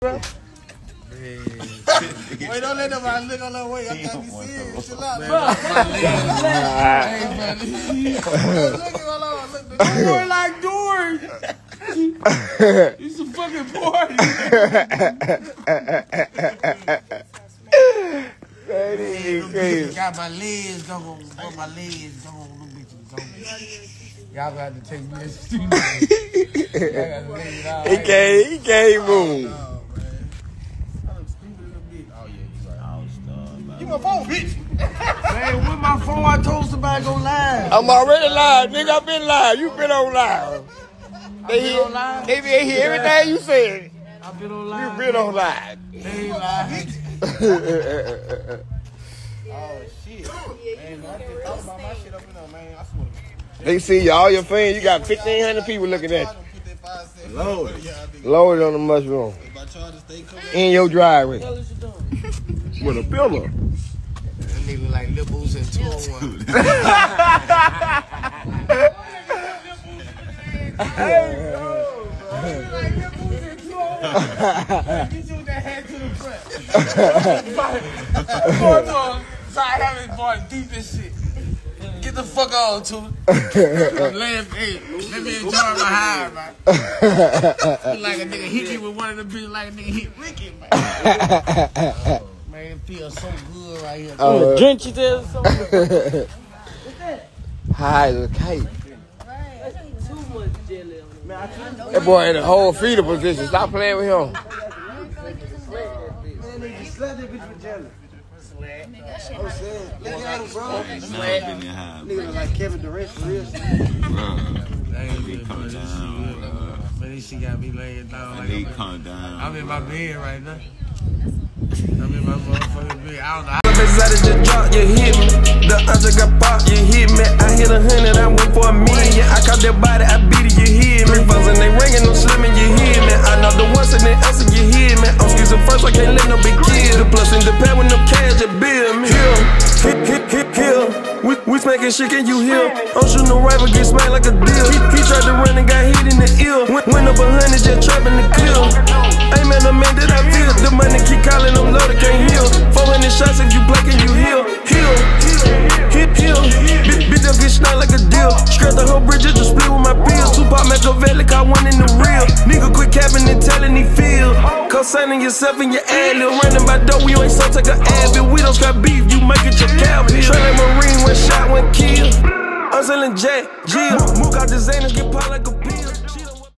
Wait, don't let nobody look on that way. I can't be serious. Chill out, man. Look at the door like doors. It's a fucking party. That is crazy. Got my legs gone. My legs gone. Y'all got to take me to the studio. He can't move. You my phone, bitch. Man, with my phone, I told somebody to go live. I'm already live, nigga. I've been live. You been on live. They hear everything you said. I've been on live. You been on live. They ain't live. Oh, shit. Man, I just thought about my shit up in there, man. I swear. They see all your fans. You got 1,500 people looking at you. Load it on the mushroom. In your driveway. With a pillow. That nigga like Lil Boots and 201. Hey, bro. Like Lil Boots and 201. Get you with that head to the front. Start having voice deep as shit. Get the fuck on, too. Let me enjoy my high, man. Feel like a nigga hit me with one of the bitches like a nigga hit Ricky, man. Man, it feels so good right here. Drench you there or something? What's that? High as a kite. Too much jelly on it. That boy in the whole feeder position. Stop playing with him. Man, they just slapped that bitch with jelly. I'm saying, look at him, bro. Nigga like Kevin Durant for real. But this shit got me laying down. Like I'm in my bed right now. I'm in my motherfucking bed. I don't know. Inside of the drop, you hit me. The answer got popped, you hit me. I hit 100, I went for 1,000,000. I caught that body, I beat it, you hear me. Phones and they ringing, no slimming, you hear me. I know the ones and they answer, you hear me. I'm squeezing first, I can't let no big kid. The plus in the pad with no cash, you bill me. Kill. We smacking shit, can you hear? I'm shooting a rifle, get smacked like a deal. He tried to run and got hit in the ear. Went up 100, just trapping the kill. Ain't man a man that I feel. The money keep calling, I'm loaded, can't heal. 400 shots if you play, can you heal? Heal. Bitch, don't get sniped like a deal. Scratch the whole bridge, just split with my pills. Tupac Machiavelli, caught one in the real. Nigga quit capping and telling he feel. Co-signing yourself in your ad lib. Running by dough, you ain't so take a Advil. We don't scrap beef, you make it your cow pill. Train like Marine, one shot, one kill. I'm selling Jack, Jill. Mook out the Xanax, get popped like a pill.